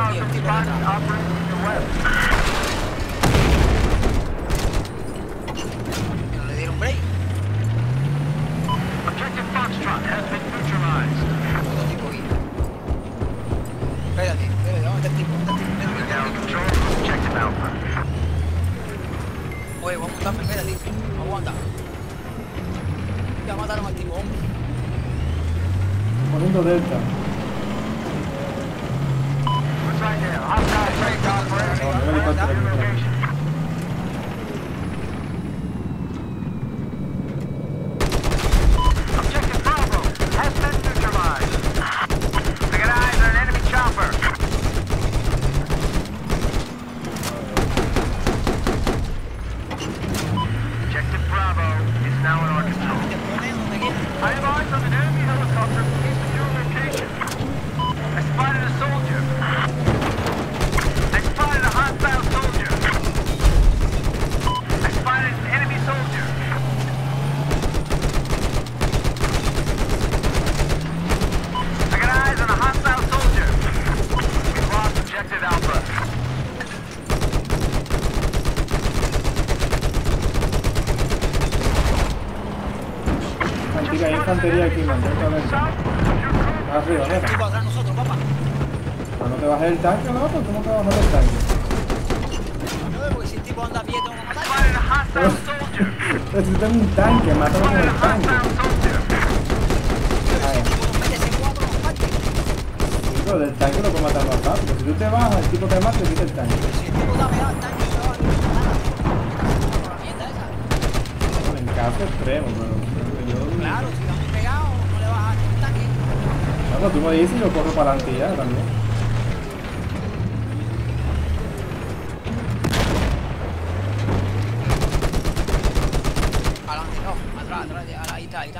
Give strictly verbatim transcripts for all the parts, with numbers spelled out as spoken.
tío, el tipo de atrás. Que no le dieron break. Objective Foxtrot has been neutralized. Otro tipo aquí. Espérate, espérate, ¿dónde está el tipo? ¿Dónde está el tipo? Mira, mira, Now mira, control mira. Objective Alpha. Oye, vamos a montarme, espérate. Aguanta. Ya mataron al tipo, hombre. Poniendo delta. Looks like a hostile tank operating No, on no, helicóptero, that helicóptero. location. Objective Bravo has been neutralized. I got eyes on an enemy chopper. Objective Bravo is now in our control. Te ponen donde quieras. I have eyes on an enemy helicopter east of your location. I spotted a soldier. I spotted a hostile soldier. I spotted an enemy soldier. I got eyes on a hostile soldier. We've lost objective Alpha. Antigua, hay infantería aquí, mantente alerta. Arriba, El neta. tipo atrás de nosotros, papá. Pero no te bajes el tanque, ¿no? ¿Cómo te bajas el tanque? No ve, porque si el tipo anda a pie, tengo que matar. Spotted a hostile soldier. Necesitan un tanque, mátalo con Spotted a el tanque. hostile soldier. Si el tipo nos mete ese cuatro, nos parte. Pero del tanque lo puedo matar más rápido. Si tú te bajas, el tipo te mata y te quita el tanque. Si el tipo está pegado al tanque, no va a matar. Con la mierda esa. En caso extremo, pero yo... Claro, si está muy pegado, no le vas a dar el tanque. No, tú me dices y yo corro para adelante ya también. Adelante, no, atrás, atrás, ahí está, ahí está.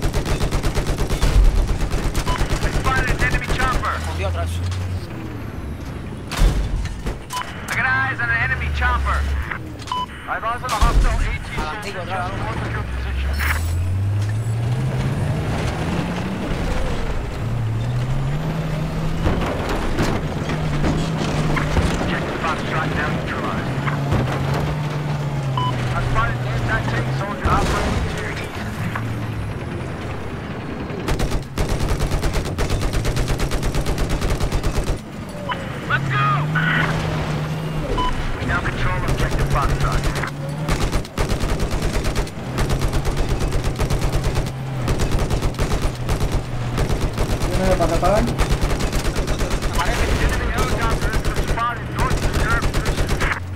I spotted an enemy chopper. Escondió atrás. I got eyes on an enemy chopper. I've eyes on a hostile AT Adelante, just atrás, adelante. north of your position. Objective Foxtrot now neutralized. I spotted an anti-tank soldier operating to your east. Let's go! We now control objective Foxtrot. ¿Tienes para preparar? Enemy helicopter has been spotted north of your position.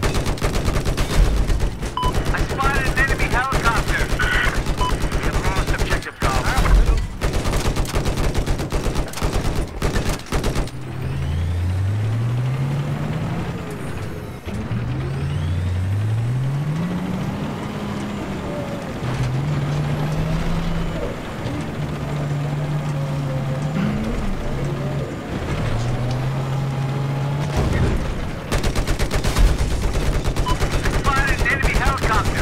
I spotted an enemy helicopter. We have lost objective Golf. Spotted an enemy helicopter.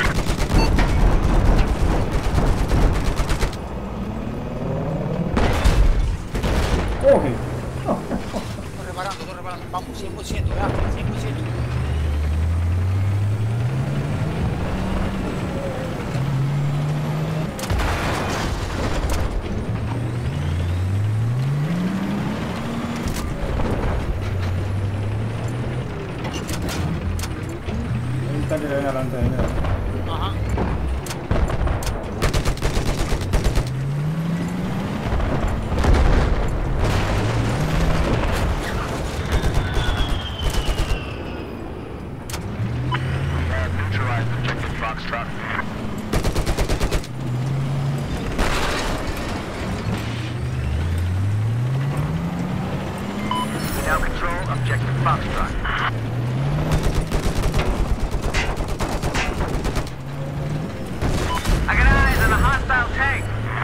¡Coge! Estoy reparando, estoy reparando. Vamos, cien por ciento, ya, cien por ciento. Hay un tanque que viene adelante ahí, mira. Ajá. We have neutralized objective Foxtrot. We now control objective Foxtrot. I got eyes on a hostile tank.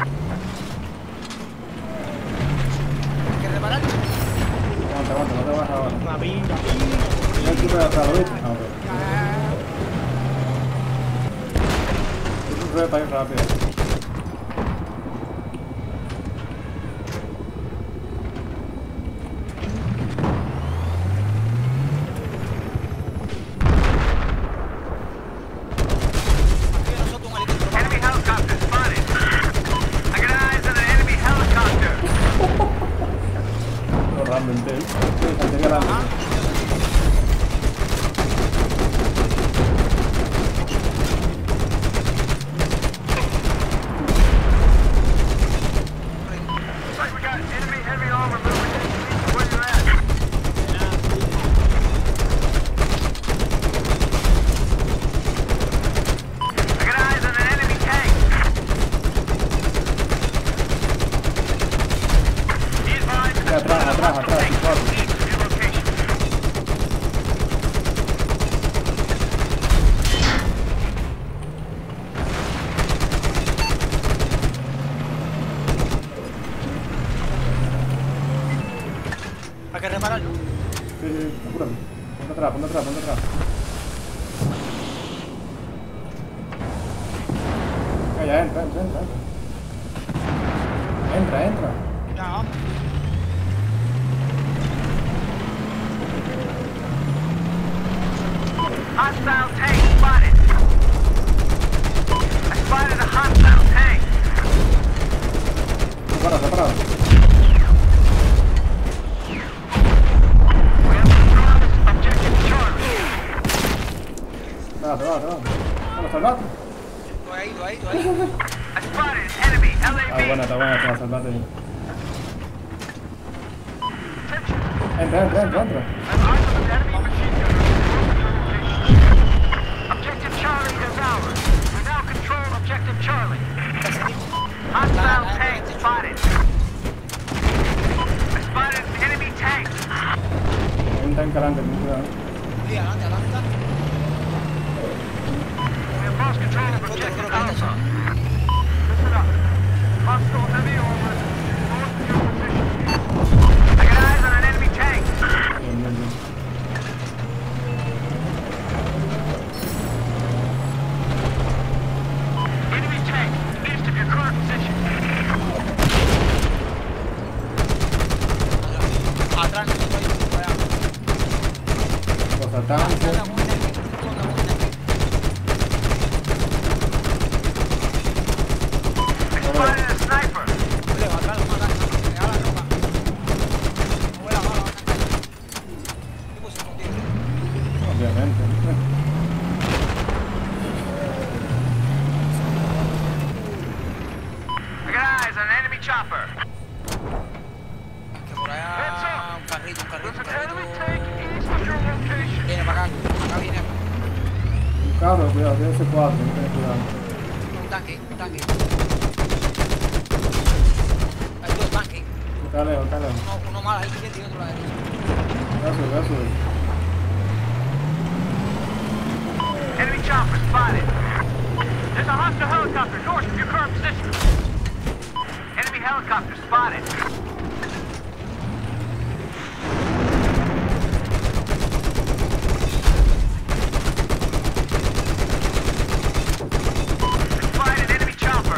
Hay que reparar. Aguanta, aguanta, no te bajas ahora. Una pinga, pinga. Mira el tipo de atrás, ¿lo viste? Ah, ok. Tú sube para ir rápido. bajando el tel. Sí, infantería grande. Ah, Looks like we got enemy heavy armor moving in. Where you at? I got eyes on an enemy tank. Be advised, Sí, atrás, atrás, atrás, tank cuatro. needs to your location. hay que repararlo. Sí, sí, sí, apúrate. Ponte atrás, ponte atrás, ponte atrás. Ya, ya, entra, entra, entra. Entra, entra. Ya, vamos. Hostile tank spotted. I spotted a hostile tank. Separa, separa. We have control of objective Charlie. Va, te va, te va. Bueno, salvate. Tú ahí, tú ahí, tú ahí. I spotted an enemy Ah, buena, L A V. está buena, te va, salvate. Entra, entra, entra, entra. I have eyes on an enemy machine gunner. Objective Charlie is ours. We now control objective Charlie. Hostile tank spotted. I spotted an enemy tank. Hay un tanque adelante, ten cuidado. Sí, adelante, adelante. We have lost control of objective Alpha. Listen up. Hostile heavy armor is north of your position. I got eyes on an enemy tank. Bien, bien, bien. Enemy tank east of your current position. Atrás, no estoy. Por allá. Los Atrás, ataques. la buena, que tú con la buena. I spotted a sniper. Oye, atrás, no atrás, no, me da la ropa. No voy a la bala. ¿Qué puse contigo? Obviamente. I got eyes on an enemy chopper. Que por allá un carrito, un carrito, There's un an enemy tank carrito. east of your location. Viene para acá, acá viene Un carro, cuidado, tiene ese cuatro, no tenés cuidado. un tanque, un tanque. Hay dos tanques, Está lejos, está lejos. uno, uno mal a la izquierda y otro a la derecha. Voy a subir, voy a subir. Enemy chopper spotted. There's a hostile helicopter north of your current position. Enemy helicopter spotted. Spotted enemy chopper.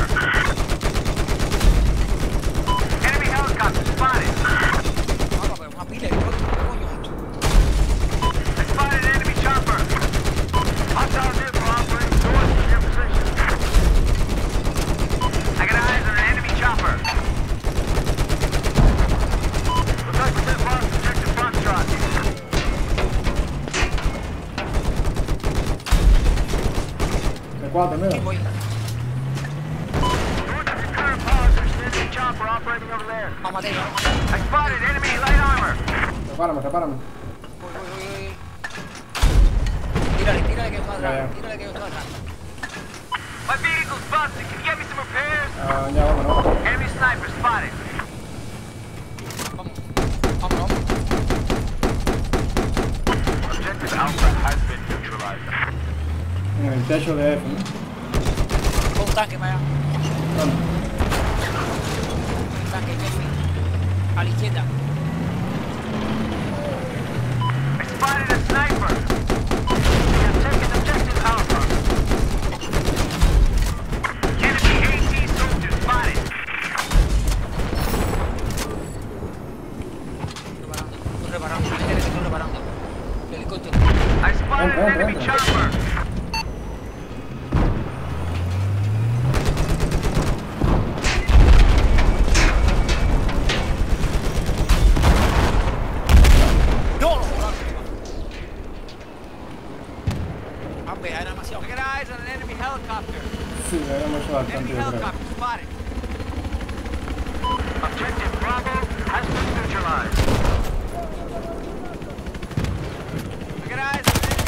Enemy helicopter spotted. Vamos, pero una pila de otro, ¿qué coño es esto? I spotted an enemy chopper. Hostile vehicle operating north of your position. I got eyes on an enemy chopper. Looks like we just lost objective Foxtrot. C cuatro, mira. Sí, voy. North of your current pause, there's an enemy chopper operating over there. Vamos a matar, vamos a matar. I spotted enemy light armor. Sepárame, sepárame. Voy, voy, voy, voy. Tírale, tírale que yo estoy Ya, ya. atrás, tírale que yo estoy atrás. My vehicle's busted. Can you get me some repairs? Ah, ya, vámonos. Enemy sniper spotted. Vamos, vamos, vamos. Objective Alpha has been neutralized. En el techo de F, ¿no? Con un tanque para allá. ¿Dónde? Un tanque, Jeffy. A la izquierda. I spotted a sniper. We have taken objective Alpha. Enemy AT soldier spotted. Reparando, estoy reparando. Métele que estoy reparando. El helicóptero. I spotted Entra, an entra, enemy entra. chopper. hemos hecho bastante, Enemy yo creo. helicopter spotted. Objective Bravo has been neutralized. I got eyes on enemy.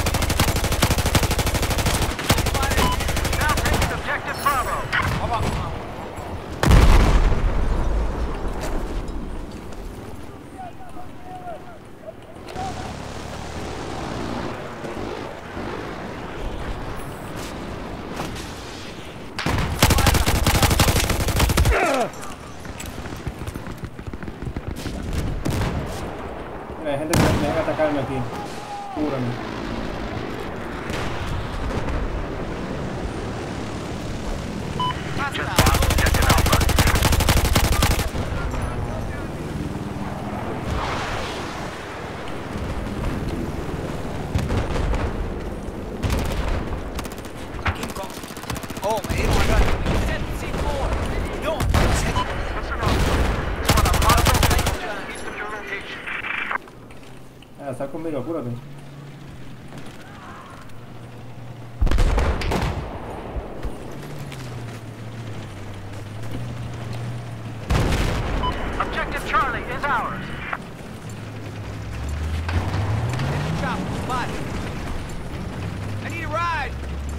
Spotted. Now taking objective Bravo. Come on, come on. Mira, hay gente que me deja atacarme aquí. Cúbrame. Just lost objective Alpha. Keep going. Oh, me dieron acá. C four. No, Listen up. It's one of hostile vehicles east of your location. Ah, sal conmigo, apúrate. Objective Charlie is ours. enemy chopper spotted. I need a ride.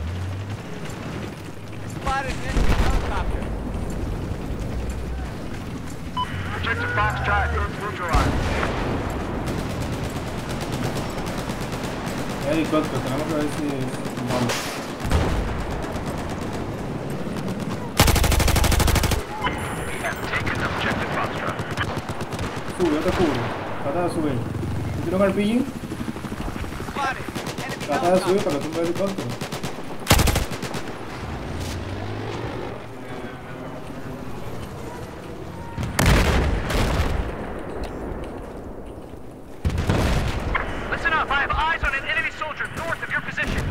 Spotted an enemy helicopter. Objective Foxtrot is neutralized. Hay helicóptero, tenemos que ver si... si vamos. We have taken objective Foxtrot. Sube, yo te cubro. Trata de subir. ¿Tú tienes un R P G? Spotted enemy Trata de subir helicopter. para que tú veas el helicóptero. Listen up. I have eyes on an enemy soldier north of your position.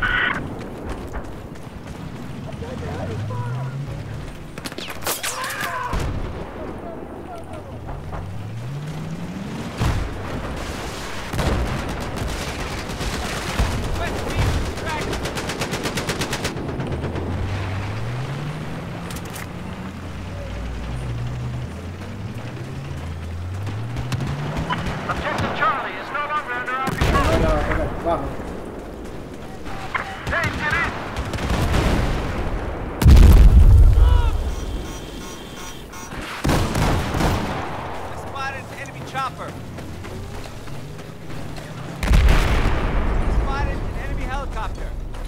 West Beach, track. Objective Charlie is no longer under our control. No, no, ok, bajo. Hey, get in. I spotted an enemy chopper. Spotted an enemy helicopter.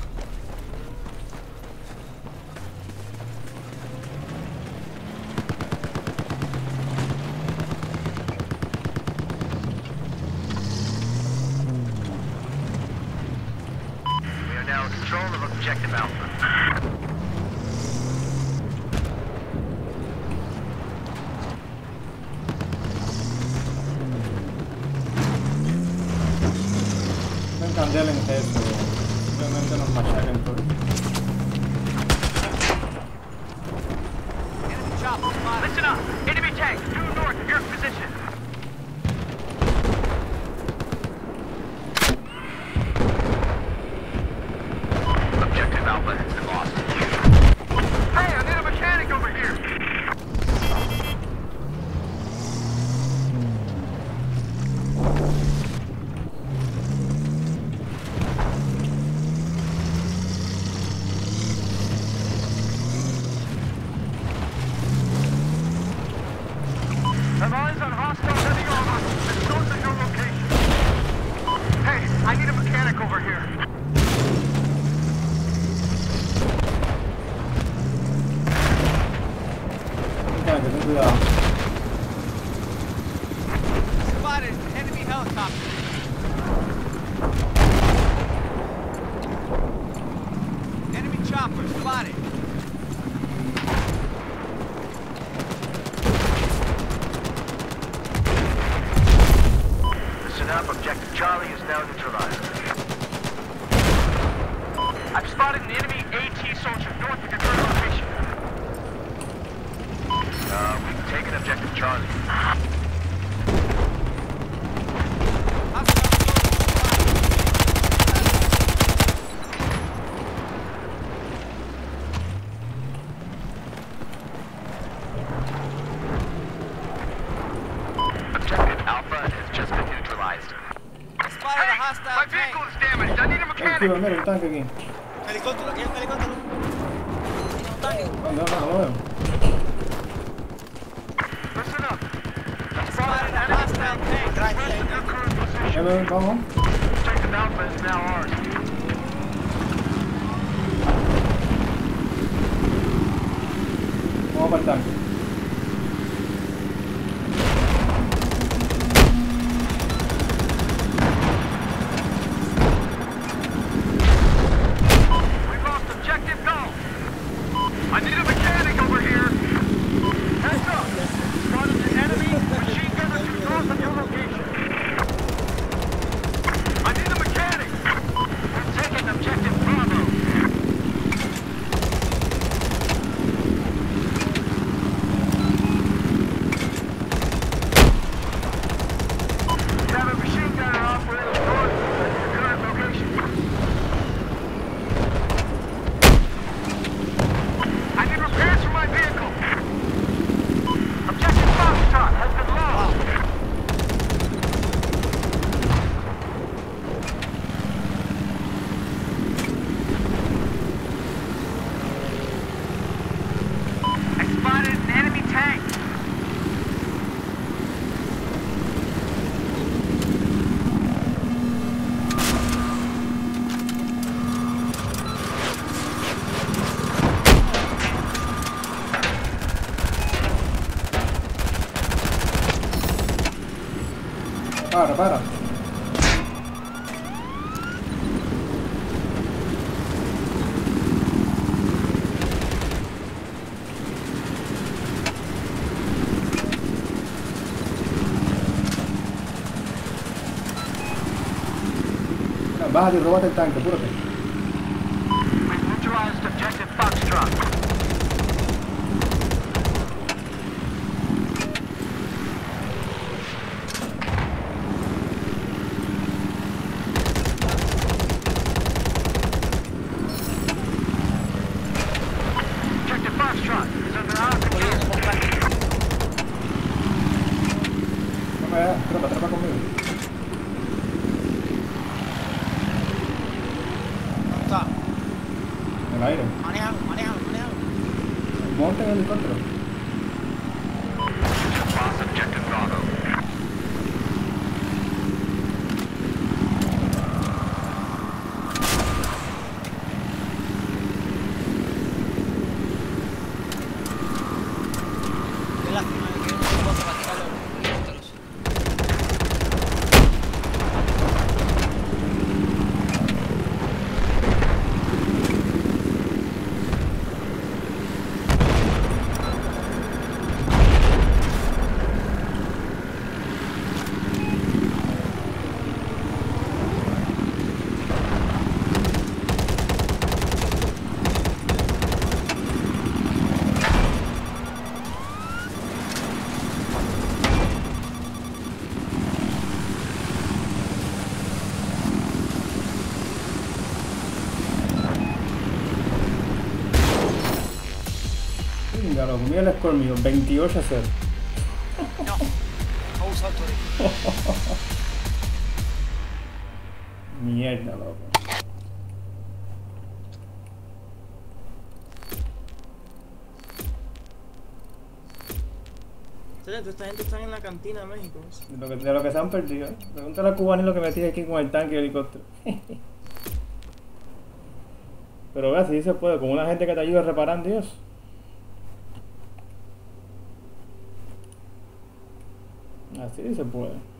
We are now in control of objective Alpha. No en candela en jefe. Simplemente nos machacan todo. Enemy chopper spotted. Listen up. Enemy tank due north of your position. Objective Alpha has been lost. Hey, I need a mechanic over here. Have eyes on hostile heavy armor as north of your location. Hey, I need a mechanic over here. Mecánico, ten cuidado. Spotted an enemy helicopter. Enemy chopper spotted. Listen up, objective Charlie is now neutralized. I've spotted an enemy AT soldier north of your current location. Uh, we've taken objective Charlie. Esquiva, mira, un tanque aquí. Helicóptero, aquí hay un helicóptero. Tiene un tanque. ¿Dónde, dónde, lo veo? Listen up. Spotted a hostile tank right Request here. your current position. Ya veo, vamos. Objective Alpha is now ours. Vamos para el tanque. We've lost objective Golf. I need a mechanic over here. Heads up. Spotted the enemy machine gunner to north of your location. I need a mechanic. We're taking objective Bravo. You have a machine gunner operating north of your current location. I need repairs for my vehicle. Objective Foxtrot has been lost. I spotted an enemy tank. Para, para. Mira, bájate y róbate el tanque, apúrate. We've neutralized objective Foxtrot. Objective Foxtrot is under our control. Volviendo por tanque. Toma ya, trepa, trepa conmigo. ¿Dónde está? En el aire. Manéjalo, manéjalo, manéjalo. Monte en el helicóptero. Lost objective Bravo. Qué lástima que yo no tengo cosa para tirar los helicópteros. Venga, loco, mira el score mío, veintiocho a cero. No. No uso autoridad. Mierda, loco. Excelente, esta gente está en la cantina de México. De lo que, de lo que se han perdido. ¿Eh? Pregúntale a Cubani lo que metí aquí con el tanque y el helicóptero. Pero vea, si sí se puede, con una gente que te ayude reparando y eso. Así se puede.